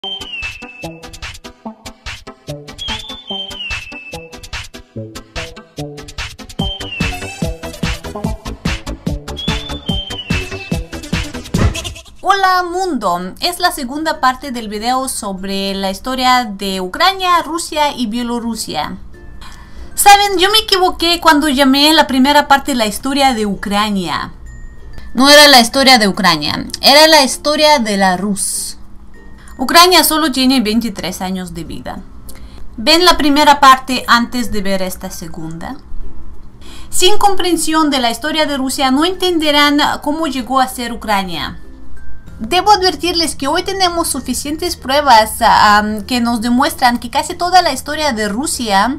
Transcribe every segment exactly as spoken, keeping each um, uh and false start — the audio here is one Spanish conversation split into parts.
Hola mundo, es la segunda parte del video sobre la historia de Ucrania, Rusia y Bielorrusia. Saben, yo me equivoqué cuando llamé la primera parte la historia de Ucrania. No era la historia de Ucrania, era la historia de la Rus. Ucrania solo tiene veintitrés años de vida. ¿Ven la primera parte antes de ver esta segunda? Sin comprensión de la historia de Rusia no entenderán cómo llegó a ser Ucrania. Debo advertirles que hoy tenemos suficientes pruebas um, que nos demuestran que casi toda la historia de Rusia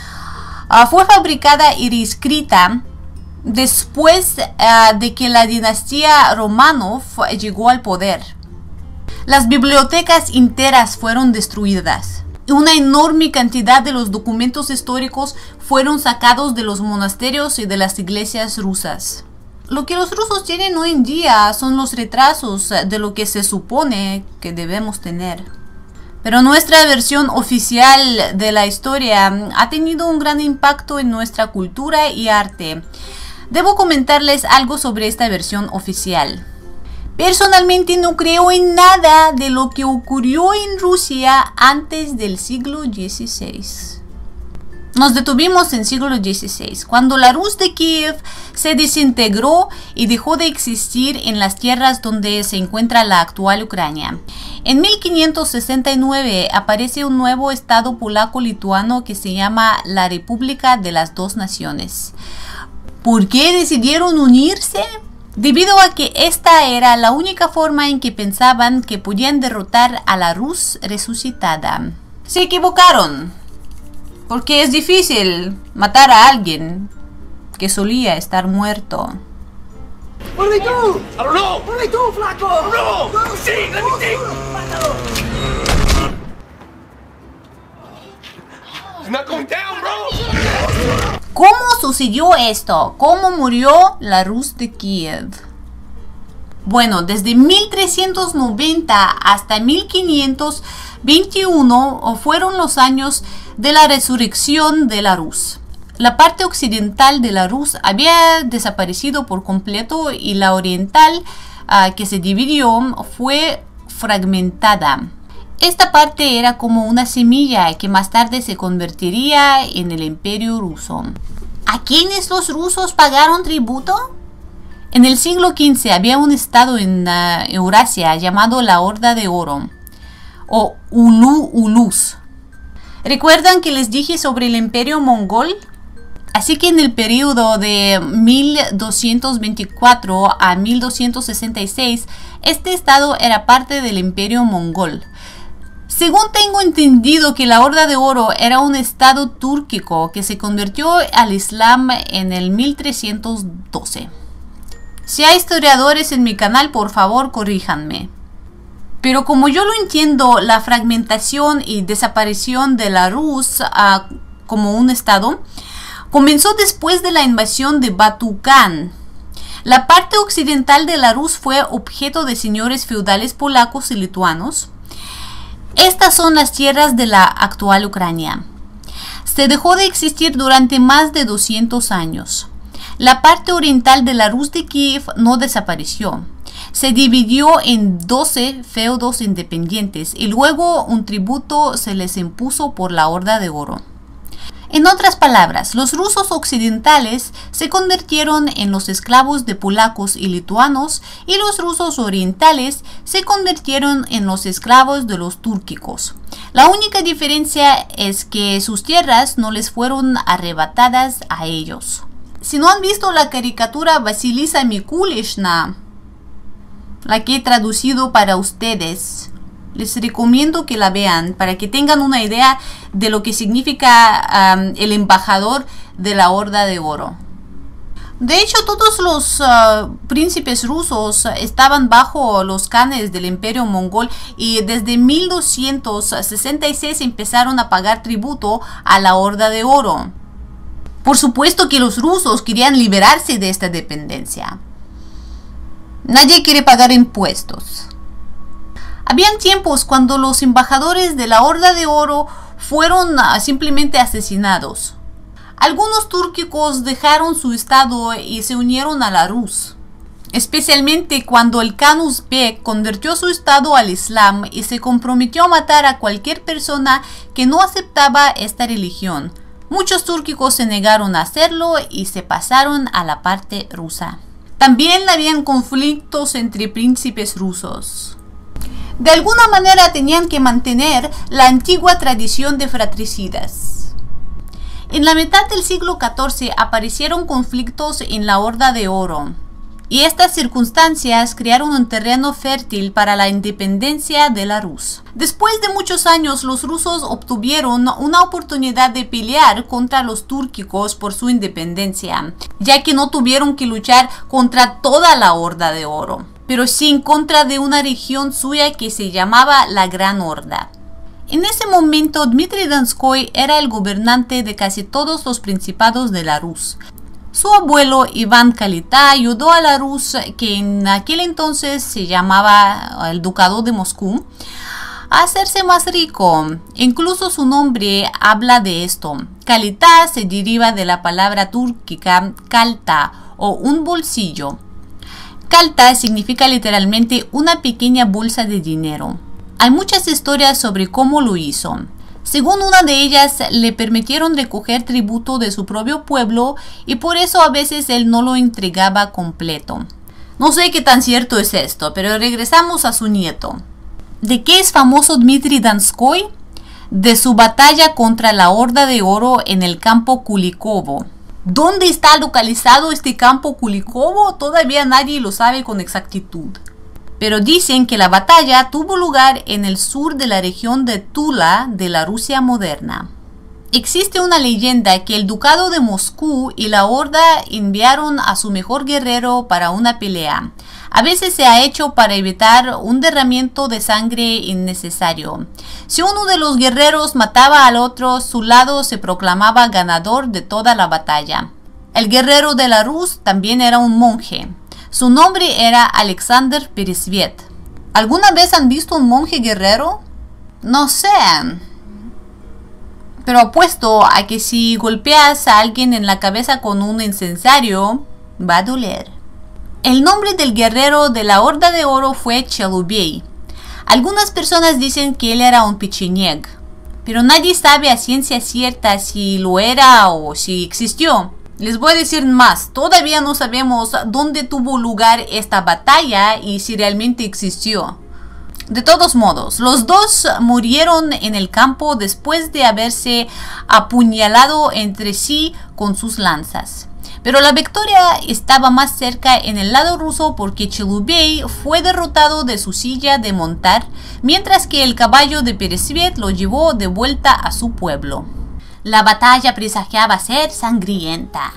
uh, fue fabricada y reescrita después uh, de que la dinastía Romanov llegó al poder. Las bibliotecas enteras fueron destruidas. Una enorme cantidad de los documentos históricos fueron sacados de los monasterios y de las iglesias rusas. Lo que los rusos tienen hoy en día son los retrasos de lo que se supone que debemos tener. Pero nuestra versión oficial de la historia ha tenido un gran impacto en nuestra cultura y arte. Debo comentarles algo sobre esta versión oficial. Personalmente no creo en nada de lo que ocurrió en Rusia antes del siglo dieciséis. Nos detuvimos en siglo dieciséis, cuando la Rus de Kiev se desintegró y dejó de existir en las tierras donde se encuentra la actual Ucrania. En mil quinientos sesenta y nueve aparece un nuevo estado polaco-lituano que se llama la República de las Dos Naciones. ¿Por qué decidieron unirse? Debido a que esta era la única forma en que pensaban que podían derrotar a la Rus resucitada. Se equivocaron. Porque es difícil matar a alguien que solía estar muerto. What do they do? I don't know. What do they do, flaco? I don't know. Go, see, let me think. It's not going down, bro. ¿Cómo sucedió esto? ¿Cómo murió la Rus de Kiev? Bueno, desde mil trescientos noventa hasta mil quinientos veintiuno fueron los años de la resurrección de la Rus. La parte occidental de la Rus había desaparecido por completo y la oriental, uh, que se dividió, fue fragmentada. Esta parte era como una semilla que más tarde se convertiría en el Imperio Ruso. ¿A quiénes los rusos pagaron tributo? En el siglo quince había un estado en uh, Eurasia llamado la Horda de Oro, o Ulu Ulus. ¿Recuerdan que les dije sobre el Imperio Mongol? Así que en el periodo de mil doscientos veinticuatro a mil doscientos sesenta y seis, este estado era parte del Imperio Mongol. Según tengo entendido que la Horda de Oro era un estado túrquico que se convirtió al Islam en el mil trescientos doce. Si hay historiadores en mi canal, por favor, corríjanme. Pero como yo lo entiendo, la fragmentación y desaparición de la Rus uh, como un estado comenzó después de la invasión de Batu Khan. La parte occidental de la Rus fue objeto de señores feudales polacos y lituanos. Estas son las tierras de la actual Ucrania. Se dejó de existir durante más de doscientos años. La parte oriental de la Rus de Kiev no desapareció. Se dividió en doce feudos independientes y luego un tributo se les impuso por la Horda de Oro. En otras palabras, los rusos occidentales se convirtieron en los esclavos de polacos y lituanos y los rusos orientales se convirtieron en los esclavos de los túrquicos. La única diferencia es que sus tierras no les fueron arrebatadas a ellos. Si no han visto la caricatura Vasilisa Mikulishna, la que he traducido para ustedes, les recomiendo que la vean para que tengan una idea de lo que significa um, el embajador de la Horda de Oro. De hecho, todos los uh, príncipes rusos estaban bajo los khanes del Imperio Mongol y desde mil doscientos sesenta y seis empezaron a pagar tributo a la Horda de Oro. Por supuesto que los rusos querían liberarse de esta dependencia. Nadie quiere pagar impuestos. Habían tiempos cuando los embajadores de la Horda de Oro fueron uh, simplemente asesinados. Algunos túrquicos dejaron su estado y se unieron a la Rus, especialmente cuando el Khan Uzbek convirtió su estado al Islam y se comprometió a matar a cualquier persona que no aceptaba esta religión. Muchos túrquicos se negaron a hacerlo y se pasaron a la parte rusa. También habían conflictos entre príncipes rusos. De alguna manera tenían que mantener la antigua tradición de fratricidas. En la mitad del siglo catorce aparecieron conflictos en la Horda de Oro, y estas circunstancias crearon un terreno fértil para la independencia de la Rus. Después de muchos años, los rusos obtuvieron una oportunidad de pelear contra los túrquicos por su independencia, ya que no tuvieron que luchar contra toda la Horda de Oro, pero sí en contra de una región suya que se llamaba la Gran Horda. En ese momento, Dmitri Donskoy era el gobernante de casi todos los principados de la Rus. Su abuelo Iván Kalita ayudó a la Rus, que en aquel entonces se llamaba el Ducado de Moscú, a hacerse más rico. Incluso su nombre habla de esto. Kalita se deriva de la palabra túrquica kalta o un bolsillo. Kalta significa literalmente una pequeña bolsa de dinero. Hay muchas historias sobre cómo lo hizo. Según una de ellas, le permitieron recoger tributo de su propio pueblo y por eso a veces él no lo entregaba completo. No sé qué tan cierto es esto, pero regresamos a su nieto. ¿De qué es famoso Dmitri Donskoy? De su batalla contra la Horda de Oro en el campo Kulikovo. ¿Dónde está localizado este campo Kulikovo? Todavía nadie lo sabe con exactitud. Pero dicen que la batalla tuvo lugar en el sur de la región de Tula de la Rusia moderna. Existe una leyenda que el Ducado de Moscú y la Horda enviaron a su mejor guerrero para una pelea. A veces se ha hecho para evitar un derramamiento de sangre innecesario. Si uno de los guerreros mataba al otro, su lado se proclamaba ganador de toda la batalla. El guerrero de la Rus también era un monje. Su nombre era Alexander Peresviet. ¿Alguna vez han visto un monje guerrero? No sé. Pero apuesto a que si golpeas a alguien en la cabeza con un incensario, va a doler. El nombre del guerrero de la Horda de Oro fue Chelubey. Algunas personas dicen que él era un pecheñeg, pero nadie sabe a ciencia cierta si lo era o si existió. Les voy a decir más, todavía no sabemos dónde tuvo lugar esta batalla y si realmente existió. De todos modos, los dos murieron en el campo después de haberse apuñalado entre sí con sus lanzas. Pero la victoria estaba más cerca en el lado ruso porque Chelubey fue derrotado de su silla de montar, mientras que el caballo de Peresviet lo llevó de vuelta a su pueblo. La batalla presagiaba ser sangrienta.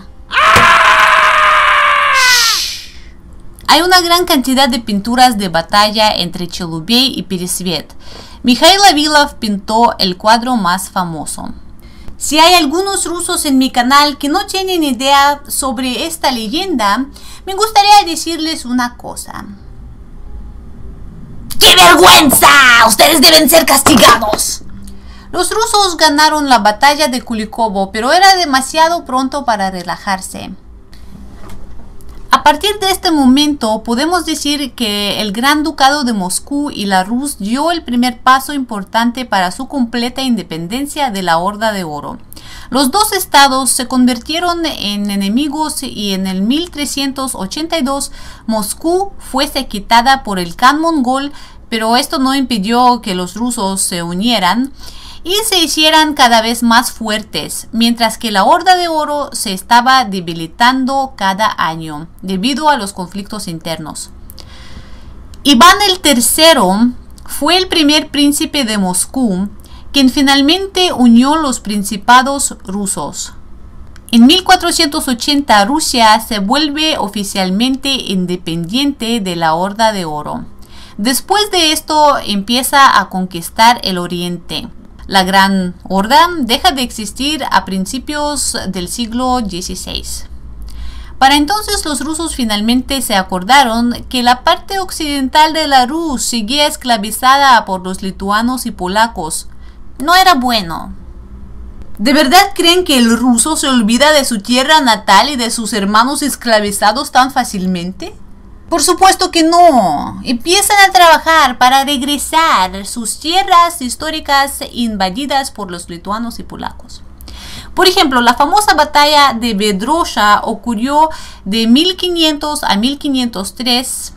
Hay una gran cantidad de pinturas de batalla entre Chelubey y Peresviet. Mikhail Avilov pintó el cuadro más famoso. Si hay algunos rusos en mi canal que no tienen idea sobre esta leyenda, me gustaría decirles una cosa. ¡Qué vergüenza! ¡Ustedes deben ser castigados! Los rusos ganaron la batalla de Kulikovo, pero era demasiado pronto para relajarse. A partir de este momento, podemos decir que el Gran Ducado de Moscú y la Rus dio el primer paso importante para su completa independencia de la Horda de Oro. Los dos estados se convirtieron en enemigos y en el mil trescientos ochenta y dos Moscú fuese quitada por el Khan mongol, pero esto no impidió que los rusos se unieran y se hicieran cada vez más fuertes, mientras que la Horda de Oro se estaba debilitando cada año debido a los conflictos internos. Iván el tercero fue el primer príncipe de Moscú, quien finalmente unió los principados rusos. En mil cuatrocientos ochenta, Rusia se vuelve oficialmente independiente de la Horda de Oro. Después de esto empieza a conquistar el oriente. La Gran Horda deja de existir a principios del siglo dieciséis. Para entonces los rusos finalmente se acordaron que la parte occidental de la Rus seguía esclavizada por los lituanos y polacos. No era bueno. ¿De verdad creen que el ruso se olvida de su tierra natal y de sus hermanos esclavizados tan fácilmente? Por supuesto que no. Empiezan a trabajar para regresar sus tierras históricas invadidas por los lituanos y polacos. Por ejemplo, la famosa batalla de Vedrosha ocurrió de mil quinientos a mil quinientos tres.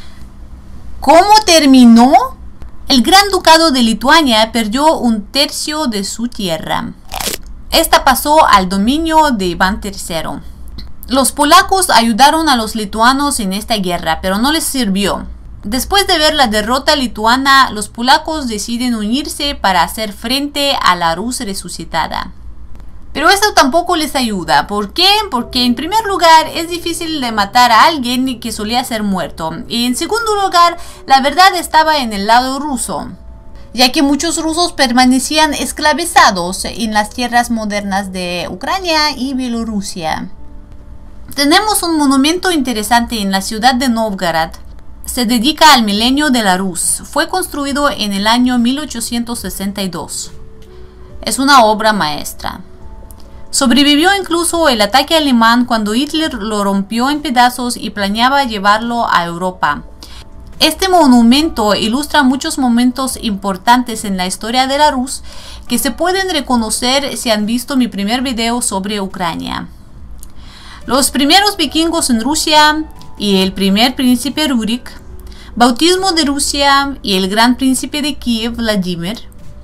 ¿Cómo terminó? El Gran Ducado de Lituania perdió un tercio de su tierra. Esta pasó al dominio de Iván tercero. Los polacos ayudaron a los lituanos en esta guerra, pero no les sirvió. Después de ver la derrota lituana, los polacos deciden unirse para hacer frente a la Rus resucitada. Pero esto tampoco les ayuda. ¿Por qué? Porque en primer lugar es difícil de matar a alguien que solía ser muerto. Y en segundo lugar, la verdad estaba en el lado ruso, ya que muchos rusos permanecían esclavizados en las tierras modernas de Ucrania y Bielorrusia. Tenemos un monumento interesante en la ciudad de Novgorod. Se dedica al milenio de la Rus. Fue construido en el año mil ochocientos sesenta y dos. Es una obra maestra. Sobrevivió incluso el ataque alemán cuando Hitler lo rompió en pedazos y planeaba llevarlo a Europa. Este monumento ilustra muchos momentos importantes en la historia de la Rus que se pueden reconocer si han visto mi primer video sobre Ucrania. Los primeros vikingos en Rusia y el primer príncipe Rurik, bautismo de Rusia y el gran príncipe de Kiev, Vladimir,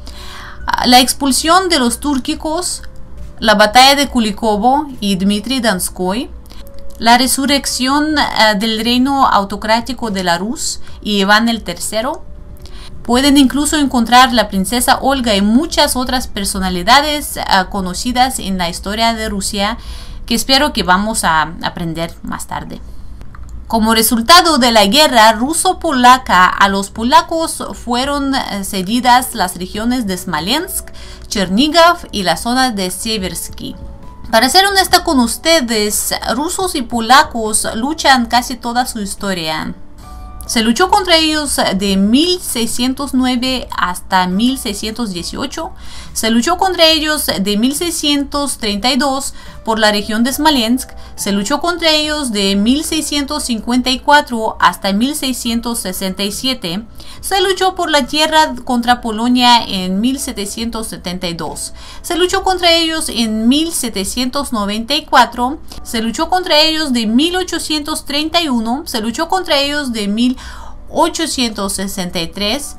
la expulsión de los túrquicos, la batalla de Kulikovo y Dmitry Donskoy, la resurrección uh, del reino autocrático de la Rus y Iván el tercero. Pueden incluso encontrar la princesa Olga y muchas otras personalidades uh, conocidas en la historia de Rusia que espero que vamos a aprender más tarde. Como resultado de la guerra ruso-polaca, a los polacos fueron cedidas las regiones de Smolensk, Chernigov y la zona de Seversky. Para ser honesta con ustedes, rusos y polacos luchan casi toda su historia. Se luchó contra ellos de mil seiscientos nueve hasta mil seiscientos dieciocho. Se luchó contra ellos de mil seiscientos treinta y dos por la región de Smolensk. Se luchó contra ellos de mil seiscientos cincuenta y cuatro hasta mil seiscientos sesenta y siete. Se luchó por la tierra contra Polonia en mil setecientos setenta y dos. Se luchó contra ellos en mil setecientos noventa y cuatro. Se luchó contra ellos de mil ochocientos treinta y uno. Se luchó contra ellos de mil ochocientos sesenta y tres.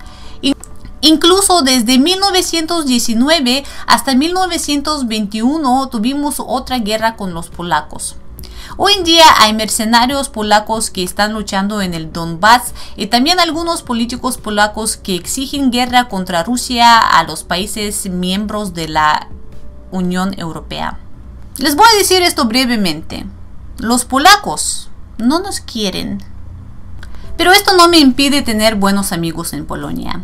Incluso desde mil novecientos diecinueve hasta mil novecientos veintiuno tuvimos otra guerra con los polacos. Hoy en día hay mercenarios polacos que están luchando en el Donbass y también algunos políticos polacos que exigen guerra contra Rusia a los países miembros de la Unión Europea. Les voy a decir esto brevemente. Los polacos no nos quieren. Pero esto no me impide tener buenos amigos en Polonia.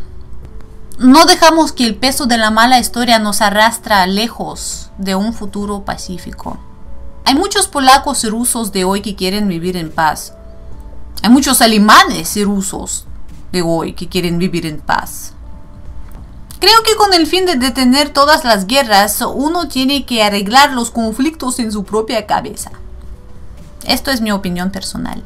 No dejamos que el peso de la mala historia nos arrastre lejos de un futuro pacífico. Hay muchos polacos y rusos de hoy que quieren vivir en paz. Hay muchos alemanes y rusos de hoy que quieren vivir en paz. Creo que con el fin de detener todas las guerras, uno tiene que arreglar los conflictos en su propia cabeza. Esto es mi opinión personal.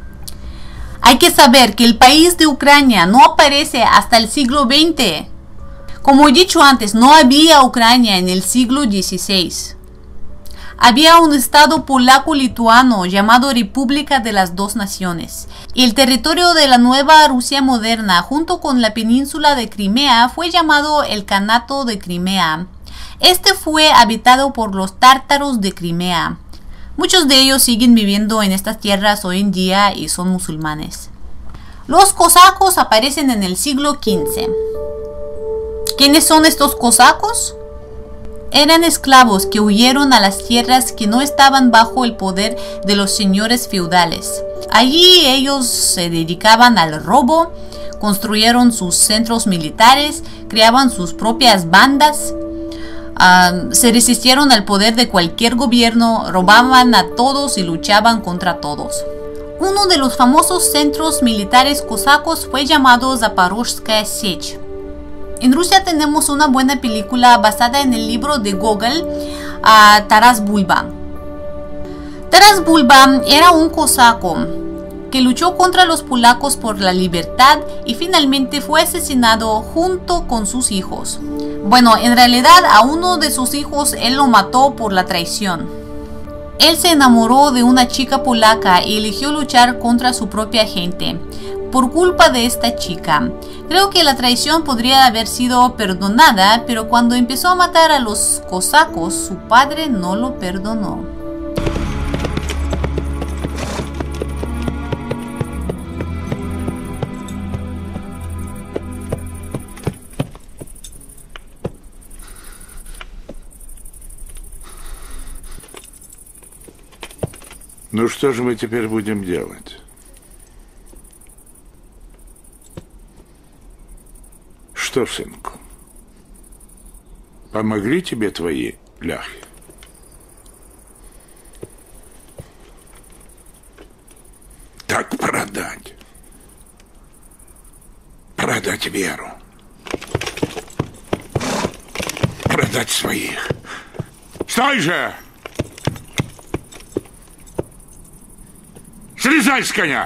Hay que saber que el país de Ucrania no aparece hasta el siglo veinte. Como he dicho antes, no había Ucrania en el siglo dieciséis. Había un estado polaco-lituano llamado República de las Dos Naciones. Y el territorio de la nueva Rusia moderna, junto con la península de Crimea, fue llamado el Kanato de Crimea. Este fue habitado por los tártaros de Crimea. Muchos de ellos siguen viviendo en estas tierras hoy en día y son musulmanes. Los cosacos aparecen en el siglo quince. ¿Quiénes son estos cosacos? Eran esclavos que huyeron a las tierras que no estaban bajo el poder de los señores feudales. Allí ellos se dedicaban al robo, construyeron sus centros militares, creaban sus propias bandas. Uh, se resistieron al poder de cualquier gobierno, robaban a todos y luchaban contra todos. Uno de los famosos centros militares cosacos fue llamado Zaporozhskaya Sech. En Rusia tenemos una buena película basada en el libro de Gogol, uh, Taras Bulba. Taras Bulba era un cosaco que luchó contra los polacos por la libertad y finalmente fue asesinado junto con sus hijos. Bueno, en realidad a uno de sus hijos él lo mató por la traición. Él se enamoró de una chica polaca y eligió luchar contra su propia gente por culpa de esta chica. Creo que la traición podría haber sido perdonada, pero cuando empezó a matar a los cosacos, su padre no lo perdonó. Ну что же мы теперь будем делать? Что, сынку, помогли тебе твои ляхи? Так продать. Продать веру. Продать своих. Стой же! Слезай с коня!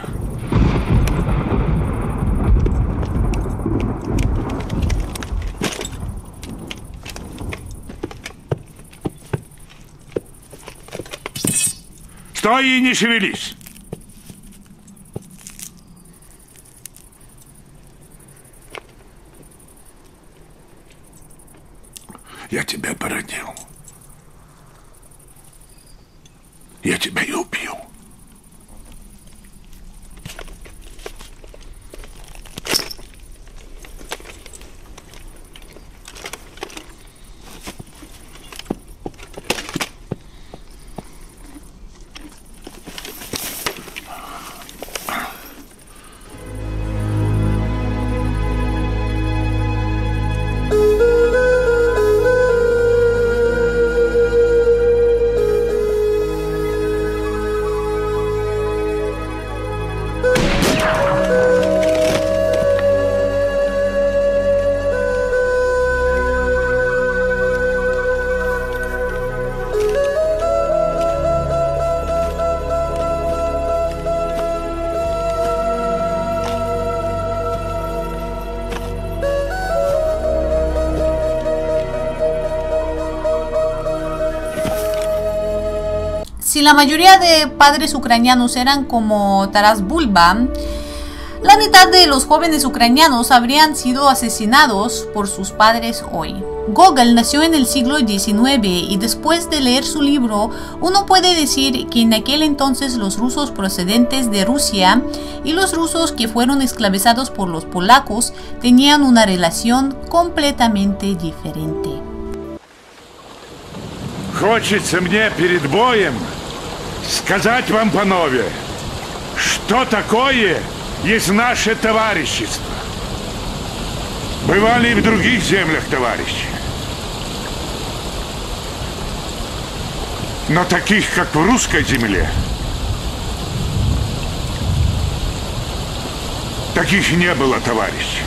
Стой и не шевелись! Я тебя породил. Я тебя и убью. Si la mayoría de padres ucranianos eran como Taras Bulba, la mitad de los jóvenes ucranianos habrían sido asesinados por sus padres hoy. Gogol nació en el siglo diecinueve y después de leer su libro, uno puede decir que en aquel entonces los rusos procedentes de Rusia y los rusos que fueron esclavizados por los polacos tenían una relación completamente diferente. Хочется мне перед боем сказать вам, панове, что такое есть наше товарищество. Бывали и в других землях, товарищи. Но таких, как в русской земле, таких не было, товарищи.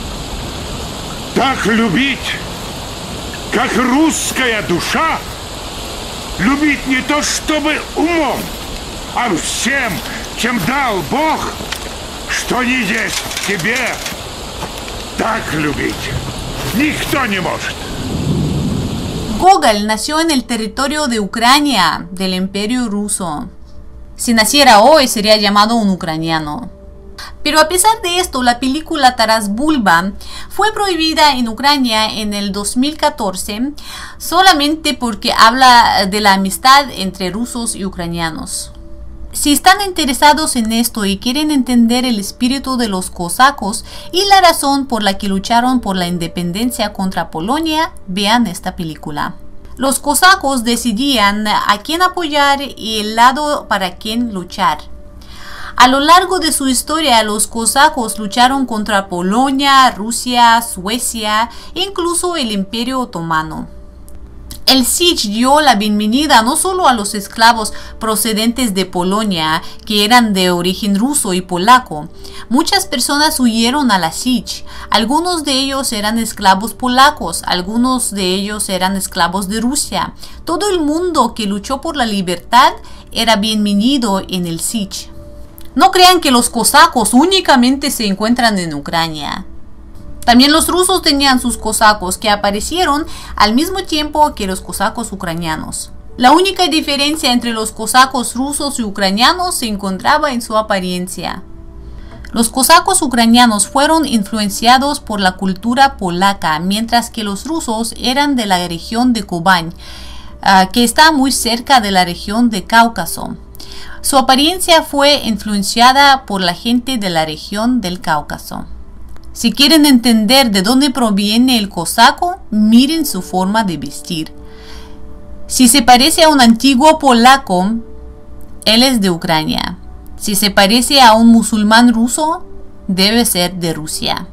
Так любить, как русская душа, любить не то чтобы умом, а всем, чем дал Бог, что не есть в тебе, так любить никто не может. Gogol nació en el territorio de Ucrania, del Imperio Ruso. Si naciera hoy sería llamado un ucraniano. Pero a pesar de esto, la película Taras Bulba fue prohibida en Ucrania en el dos mil catorce solamente porque habla de la amistad entre rusos y ucranianos. Si están interesados en esto y quieren entender el espíritu de los cosacos y la razón por la que lucharon por la independencia contra Polonia, vean esta película. Los cosacos decidían a quién apoyar y el lado para quién luchar. A lo largo de su historia, los cosacos lucharon contra Polonia, Rusia, Suecia e incluso el Imperio Otomano. El Sich dio la bienvenida no solo a los esclavos procedentes de Polonia, que eran de origen ruso y polaco. Muchas personas huyeron a la Sich. Algunos de ellos eran esclavos polacos, algunos de ellos eran esclavos de Rusia. Todo el mundo que luchó por la libertad era bienvenido en el Sich. No crean que los cosacos únicamente se encuentran en Ucrania. También los rusos tenían sus cosacos que aparecieron al mismo tiempo que los cosacos ucranianos. La única diferencia entre los cosacos rusos y ucranianos se encontraba en su apariencia. Los cosacos ucranianos fueron influenciados por la cultura polaca, mientras que los rusos eran de la región de Kubán, uh, que está muy cerca de la región de Cáucaso. Su apariencia fue influenciada por la gente de la región del Cáucaso. Si quieren entender de dónde proviene el cosaco, miren su forma de vestir. Si se parece a un antiguo polaco, él es de Ucrania. Si se parece a un musulmán ruso, debe ser de Rusia.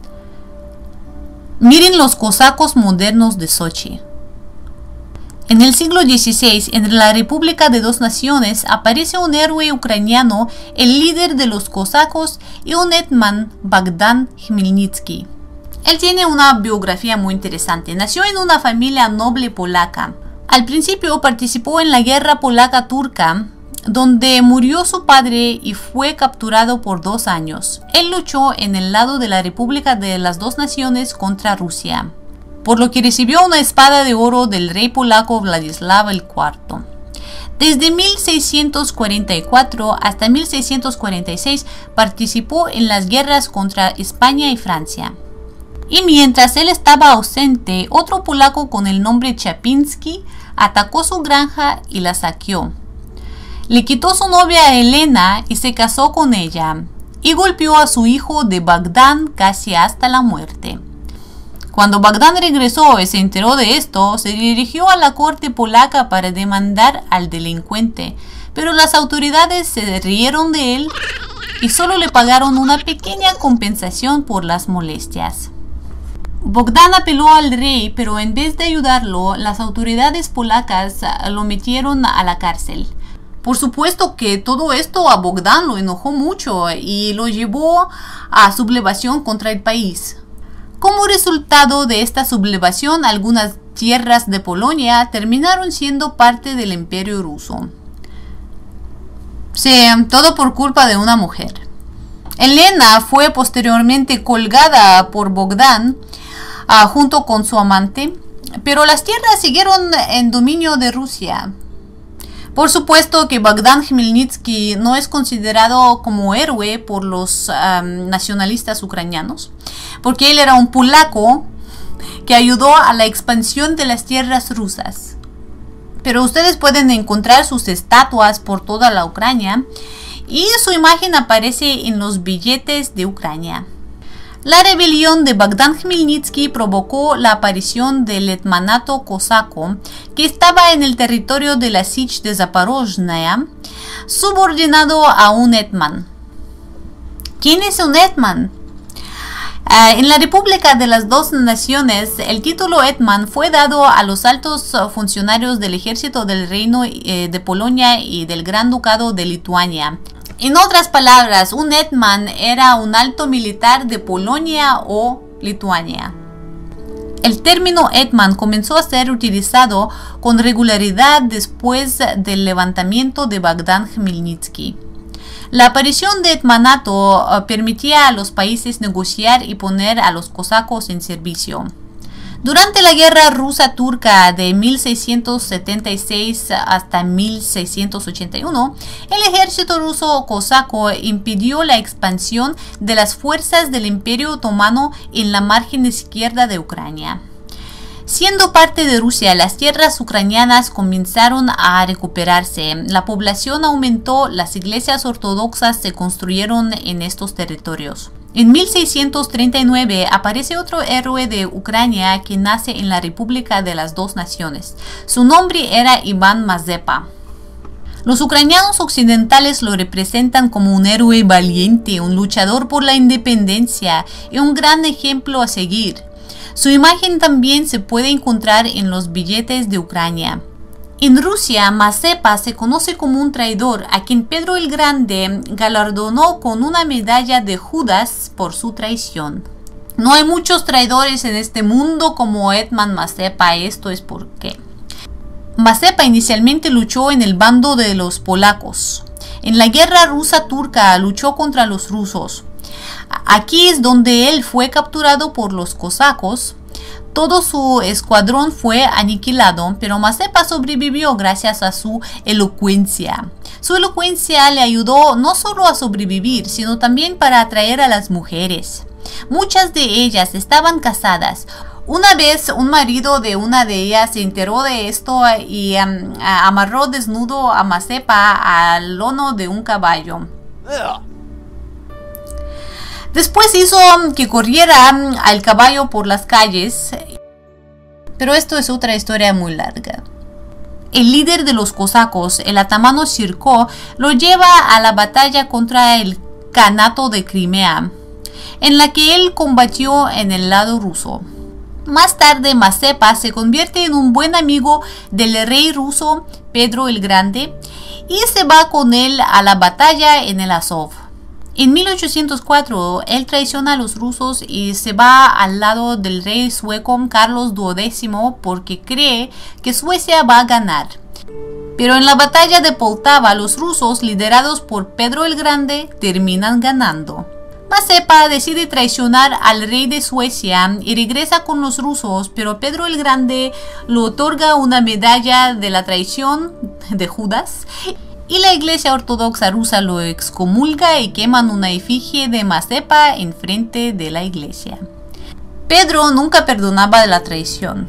Miren los cosacos modernos de Sochi. En el siglo dieciséis, en la República de Dos Naciones, aparece un héroe ucraniano, el líder de los cosacos y un hetman, Bogdan Khmelnytsky. Él tiene una biografía muy interesante. Nació en una familia noble polaca. Al principio participó en la guerra polaca-turca, donde murió su padre y fue capturado por dos años. Él luchó en el lado de la República de las Dos Naciones contra Rusia, por lo que recibió una espada de oro del rey polaco Vladislav el cuarto. Desde mil seiscientos cuarenta y cuatro hasta mil seiscientos cuarenta y seis participó en las guerras contra España y Francia. Y mientras él estaba ausente, otro polaco con el nombre Chapinsky atacó su granja y la saqueó. Le quitó su novia Elena y se casó con ella, y golpeó a su hijo de Bogdan casi hasta la muerte. Cuando Bogdan regresó y se enteró de esto, se dirigió a la corte polaca para demandar al delincuente, pero las autoridades se rieron de él y solo le pagaron una pequeña compensación por las molestias. Bogdan apeló al rey, pero en vez de ayudarlo, las autoridades polacas lo metieron a la cárcel. Por supuesto que todo esto a Bogdan lo enojó mucho y lo llevó a sublevación contra el país. Como resultado de esta sublevación, algunas tierras de Polonia terminaron siendo parte del Imperio ruso. Sí, todo por culpa de una mujer. Elena fue posteriormente colgada por Bogdan uh, junto con su amante, pero las tierras siguieron en dominio de Rusia. Por supuesto que Bogdan Khmelnytsky no es considerado como héroe por los um, nacionalistas ucranianos, porque él era un polaco que ayudó a la expansión de las tierras rusas. Pero ustedes pueden encontrar sus estatuas por toda la Ucrania y su imagen aparece en los billetes de Ucrania. La rebelión de Bogdan Khmelnytsky provocó la aparición del hetmanato cosaco, que estaba en el territorio de la Sich de Zaporozhye, subordinado a un hetman. ¿Quién es un hetman? Uh, en la República de las Dos Naciones, el título hetman fue dado a los altos funcionarios del ejército del Reino eh, de Polonia y del Gran Ducado de Lituania. En otras palabras, un hetman era un alto militar de Polonia o Lituania. El término hetman comenzó a ser utilizado con regularidad después del levantamiento de Bogdan Khmelnytsky. La aparición de hetmanato uh, permitía a los países negociar y poner a los cosacos en servicio. Durante la guerra rusa-turca de mil seiscientos setenta y seis hasta mil seiscientos ochenta y uno, el ejército ruso cosaco impidió la expansión de las fuerzas del Imperio Otomano en la margen izquierda de Ucrania. Siendo parte de Rusia, las tierras ucranianas comenzaron a recuperarse. La población aumentó, las iglesias ortodoxas se construyeron en estos territorios. En mil seiscientos treinta y nueve aparece otro héroe de Ucrania que nace en la República de las Dos Naciones. Su nombre era Iván Mazepa. Los ucranianos occidentales lo representan como un héroe valiente, un luchador por la independencia y un gran ejemplo a seguir. Su imagen también se puede encontrar en los billetes de Ucrania. En Rusia, Mazepa se conoce como un traidor a quien Pedro el Grande galardonó con una medalla de Judas por su traición. No hay muchos traidores en este mundo como Hetman Mazepa, esto es porque Mazepa inicialmente luchó en el bando de los polacos. En la guerra rusa-turca luchó contra los rusos. Aquí es donde él fue capturado por los cosacos. Todo su escuadrón fue aniquilado, pero Mazepa sobrevivió gracias a su elocuencia. Su elocuencia le ayudó no solo a sobrevivir, sino también para atraer a las mujeres. Muchas de ellas estaban casadas. Una vez un marido de una de ellas se enteró de esto y um, amarró desnudo a Mazepa al lomo de un caballo. Después hizo que corriera al caballo por las calles, pero esto es otra historia muy larga. El líder de los cosacos, el atamano Sirko, lo lleva a la batalla contra el Kanato de Crimea, en la que él combatió en el lado ruso. Más tarde, Mazepa se convierte en un buen amigo del rey ruso Pedro el Grande y se va con él a la batalla en el Azov. En mil ochocientos cuatro, él traiciona a los rusos y se va al lado del rey sueco Carlos duodécimo porque cree que Suecia va a ganar. Pero en la batalla de Poltava, los rusos, liderados por Pedro el Grande, terminan ganando. Mazepa decide traicionar al rey de Suecia y regresa con los rusos, pero Pedro el Grande le otorga una medalla de la traición de Judas y la iglesia ortodoxa rusa lo excomulga y queman una efigie de Mazepa en frente de la iglesia. Pedro nunca perdonaba la traición.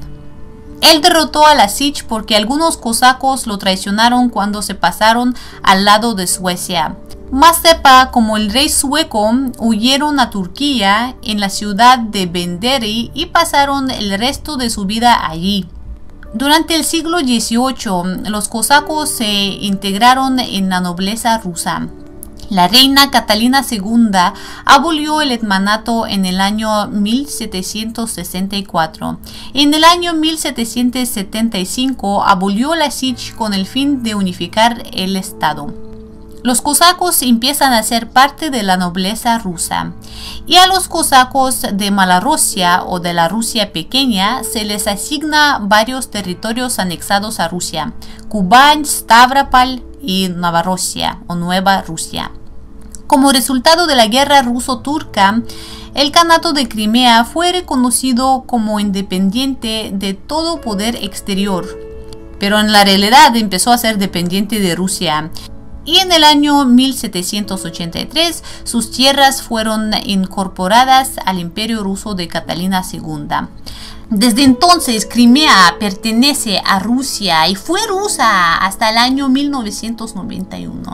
Él derrotó a la Sich porque algunos cosacos lo traicionaron cuando se pasaron al lado de Suecia. Mazepa, como el rey sueco, huyeron a Turquía en la ciudad de Benderi y pasaron el resto de su vida allí. Durante el siglo dieciocho, los cosacos se integraron en la nobleza rusa. La reina Catalina segunda abolió el hetmanato en el año mil setecientos sesenta y cuatro. En el año mil setecientos setenta y cinco abolió la Sich con el fin de unificar el estado. Los cosacos empiezan a ser parte de la nobleza rusa y a los cosacos de Malorrusia o de la Rusia pequeña se les asigna varios territorios anexados a Rusia: Kubán, Stavropol y Novorossia o Nueva Rusia. Como resultado de la guerra ruso-turca, el Kanato de Crimea fue reconocido como independiente de todo poder exterior, pero en la realidad empezó a ser dependiente de Rusia. Y en el año mil setecientos ochenta y tres sus tierras fueron incorporadas al Imperio Ruso de Catalina segunda. Desde entonces Crimea pertenece a Rusia y fue rusa hasta el año mil novecientos noventa y uno.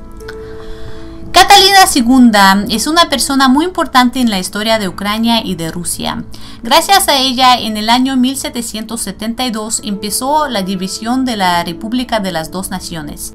Catalina segunda es una persona muy importante en la historia de Ucrania y de Rusia. Gracias a ella, en el año mil setecientos setenta y dos empezó la división de la República de las Dos Naciones.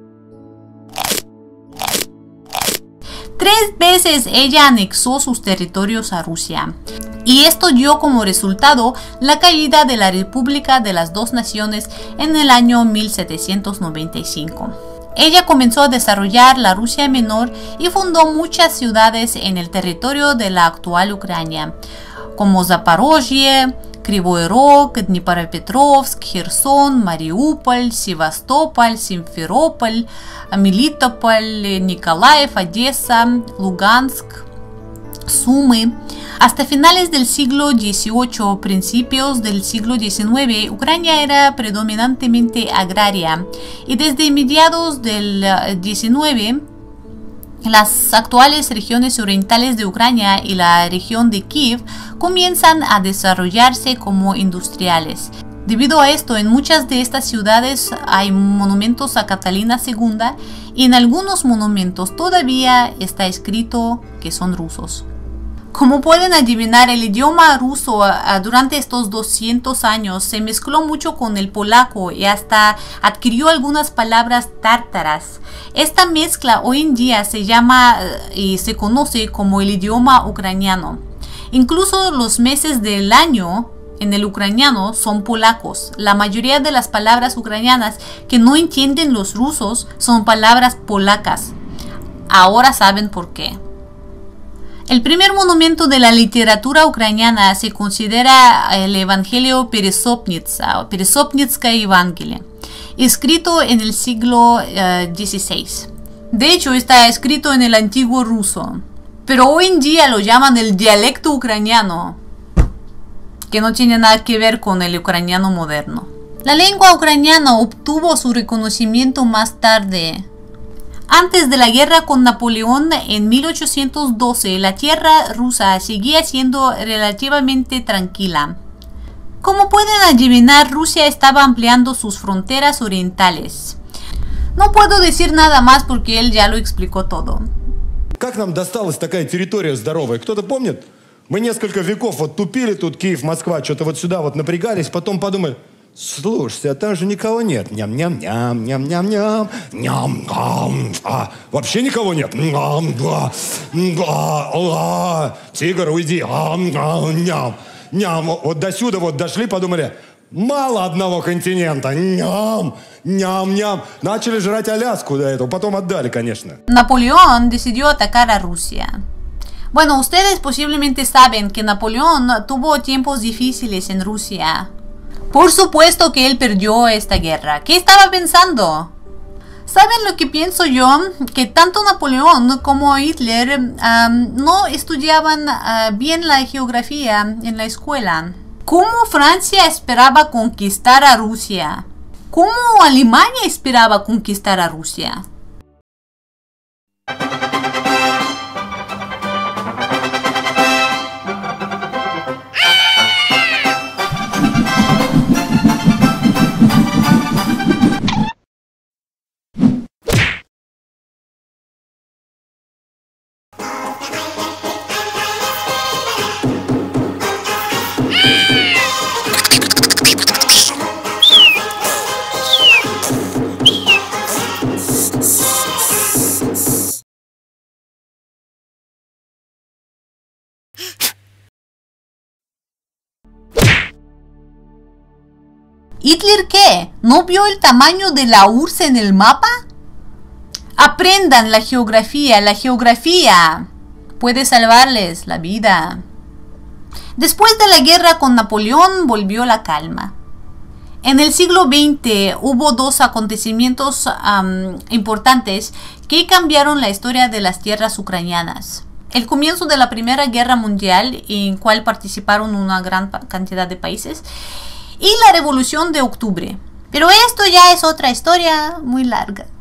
Tres veces ella anexó sus territorios a Rusia, y esto dio como resultado la caída de la República de las Dos Naciones en el año mil setecientos noventa y cinco. Ella comenzó a desarrollar la Rusia Menor y fundó muchas ciudades en el territorio de la actual Ucrania, como Zaporozhye, Krivoy Rog, Dnipropetrovsk, Kherson, Mariupol, Sevastopol, Simferopol, Melitopol, Nikolaev, Odessa, Lugansk, Sumy. Hasta finales del siglo dieciocho, principios del siglo diecinueve, Ucrania era predominantemente agraria y desde mediados del diecinueve, las actuales regiones orientales de Ucrania y la región de Kiev comienzan a desarrollarse como industriales. Debido a esto, en muchas de estas ciudades hay monumentos a Catalina segunda y en algunos monumentos todavía está escrito que son rusos. Como pueden adivinar, el idioma ruso durante estos doscientos años se mezcló mucho con el polaco y hasta adquirió algunas palabras tártaras. Esta mezcla hoy en día se llama y se conoce como el idioma ucraniano. Incluso los meses del año en el ucraniano son polacos. La mayoría de las palabras ucranianas que no entienden los rusos son palabras polacas. Ahora saben por qué. El primer monumento de la literatura ucraniana se considera el Evangelio Peresopnitsa o Peresopnitskaya Evangelia, escrito en el siglo uh, dieciséis. De hecho, está escrito en el antiguo ruso, pero hoy en día lo llaman el dialecto ucraniano, que no tiene nada que ver con el ucraniano moderno. La lengua ucraniana obtuvo su reconocimiento más tarde. Antes de la guerra con Napoleón en mil ochocientos doce, la tierra rusa seguía siendo relativamente tranquila. Como pueden adivinar, Rusia estaba ampliando sus fronteras orientales. No puedo decir nada más porque él ya lo explicó todo. Как нам досталась такая территория здоровая? Кто-то помнит? Мы несколько веков вот тупили тут, Киев, Москва, что-то вот сюда вот напрягались, потом подумали, слушайте, а там же никого нет. Ням-ням-ням, ням-ням-ням, ням-ням. А, вообще никого нет. Ням-ням, ням-ням. Тигр, уйди. Ням-ням, ням. Вот до сюда вот дошли, подумали, мало одного континента. Ням, ням-ням. Начали жрать Аляску до этого, потом отдали, конечно. Napoleón decidió atacar a Rusia. Bueno, ustedes posiblemente saben que Napoleón tuvo tiempos difíciles en Rusia. Por supuesto que él perdió esta guerra. ¿Qué estaba pensando? ¿Saben lo que pienso yo? Que tanto Napoleón como Hitler um, no estudiaban uh, bien la geografía en la escuela. ¿Cómo Francia esperaba conquistar a Rusia? ¿Cómo Alemania esperaba conquistar a Rusia? ¿Hitler qué? ¿No vio el tamaño de la U R S S en el mapa? Aprendan la geografía, la geografía puede salvarles la vida. Después de la guerra con Napoleón volvió la calma. En el siglo veinte hubo dos acontecimientos um, importantes que cambiaron la historia de las tierras ucranianas. El comienzo de la Primera Guerra Mundial, en cual participaron una gran cantidad de países, y la Revolución de Octubre. Pero esto ya es otra historia muy larga.